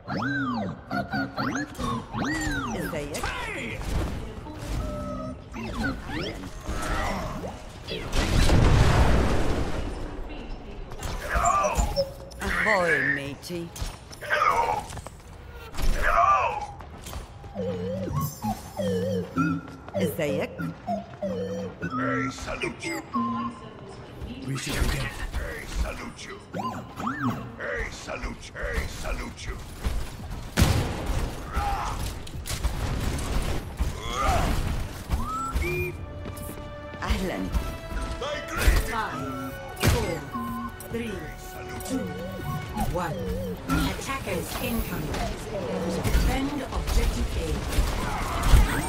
ازيك؟ Ahoy, matey. ازيك؟ Hey, salute you. We should begin. Hey, salute you. Hey, salute you. Hey, salute you. أهلا. My greeting. 5, 4, 3, 2, 1. Attackers incoming. Defend objective A.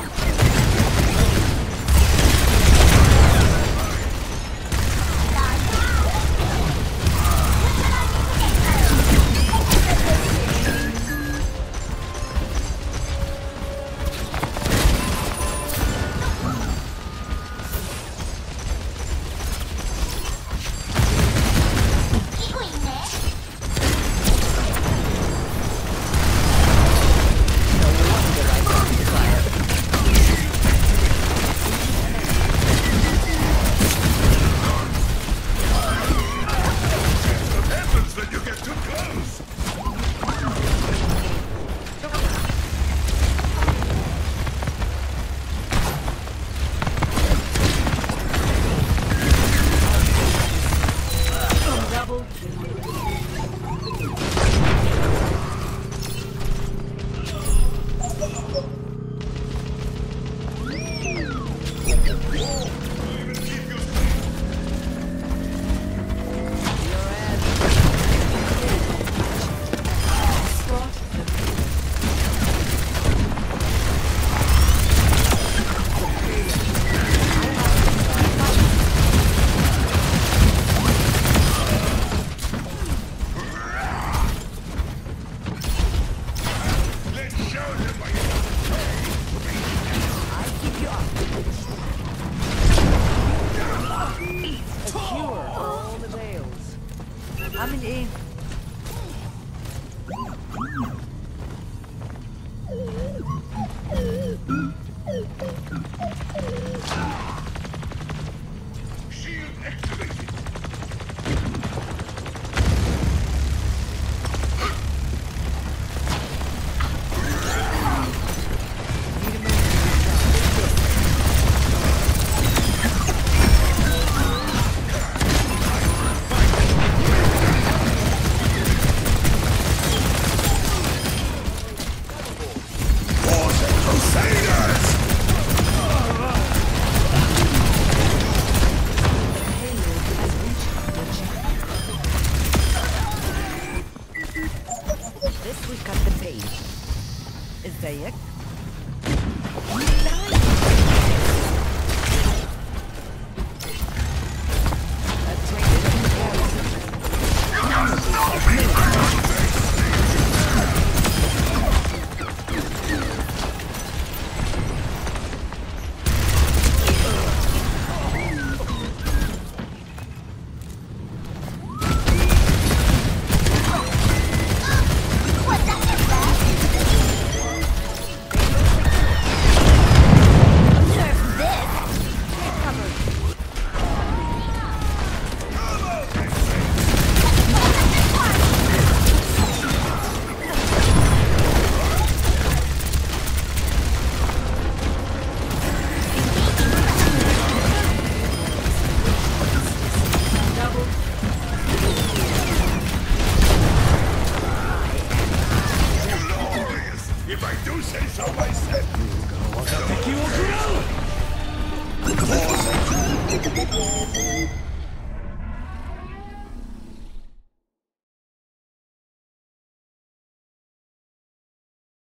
عامل ايه؟ Shield activated. This we cut the page. ازيك؟ If I do say so myself. Q8Y5VR.